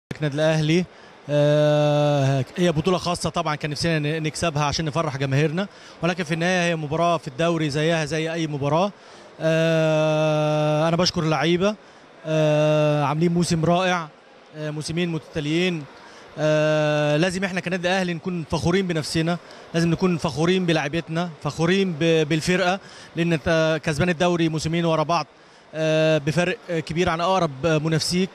النادي الاهلي هي بطوله خاصه طبعا، كان نفسنا نكسبها عشان نفرح جماهيرنا، ولكن في النهايه هي مباراه في الدوري زيها زي اي مباراه. انا بشكر اللعيبه، عاملين موسم رائع، موسمين متتاليين. لازم احنا كنادي الاهلي نكون فخورين بنفسنا، لازم نكون فخورين بلاعيبتنا، فخورين بالفرقه، لان انت كسبان الدوري موسمين ورا بعض بفرق كبير عن اقرب منافسيك.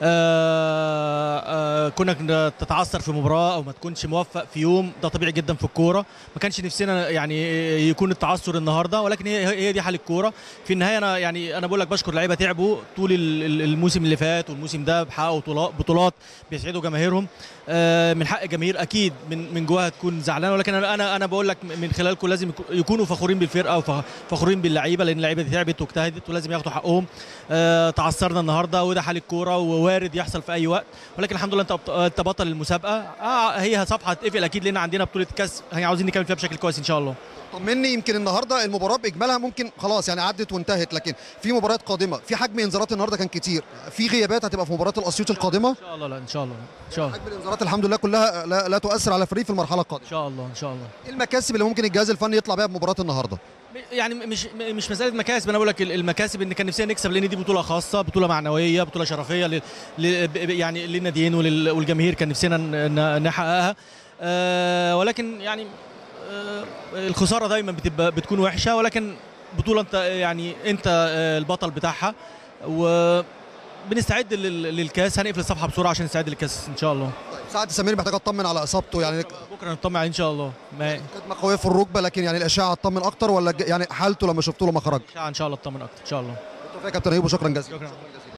كونك تتعثر في مباراه او ما تكونش موفق في يوم، ده طبيعي جدا في الكوره. ما كانش نفسنا يعني يكون التعثر النهارده، ولكن هي دي حال الكوره. في النهايه انا بقول لك بشكر لعيبه تعبوا طول الموسم اللي فات والموسم ده، بحققوا بطولات بيسعدوا جماهيرهم. من حق الجماهير اكيد من جواها تكون زعلانه، ولكن انا بقول لك من خلالكم لازم يكونوا فخورين بالفرقه وفخورين باللعيبه، لان اللعيبه دي تعبت واجتهدت ولازم ياخدوا حقهم. تعثرنا النهارده وده حال الكوره ووارد يحصل في اي وقت، ولكن الحمد لله انت بطل المسابقه. هي صفحه هتقفل اكيد، لان عندنا بطوله كاس عاوزين نكمل فيها بشكل كويس ان شاء الله. طمني، يمكن النهارده المباراه باجمالها ممكن خلاص يعني عدت وانتهت، لكن في مباريات قادمه، في حجم انذارات النهارده كان كتير، في غيابات هتبقى في مباراه الاسيوط القادمه ان شاء الله. لا ان شاء الله ان شاء الله حجم الانذارات الحمد لله كلها لا تؤثر على الفريق في المرحله القادمه ان شاء الله ان شاء الله. ايه المكاسب اللي ممكن الجهاز الفني يطلع بيها بمباراه النهارده؟ يعني مش مساله مكاسب، انا بقول لك المكاسب ان كان نفسنا نكسب، لان دي بطوله خاصه، بطوله معنويه، بطوله شرفيه يعني للناديين والجماهير، كان نفسنا نحققها. ولكن يعني الخساره دايما بتكون وحشه، ولكن بطوله انت البطل بتاعها، وبنستعد للكاس. هنقفل الصفحه بسرعه عشان نستعد للكاس ان شاء الله. طيب سعد سمير محتاج اطمن على اصابته يعني بكره نطمن عليه ان شاء الله. كدمه قويه في الركبه، لكن يعني الاشعه هتطمن اكتر ولا يعني حالته لما شفته لما خرج؟ ان شاء الله اطمن اكتر ان شاء الله. بالتوفيق يا كابتن ايوب وشكرا جزيلا.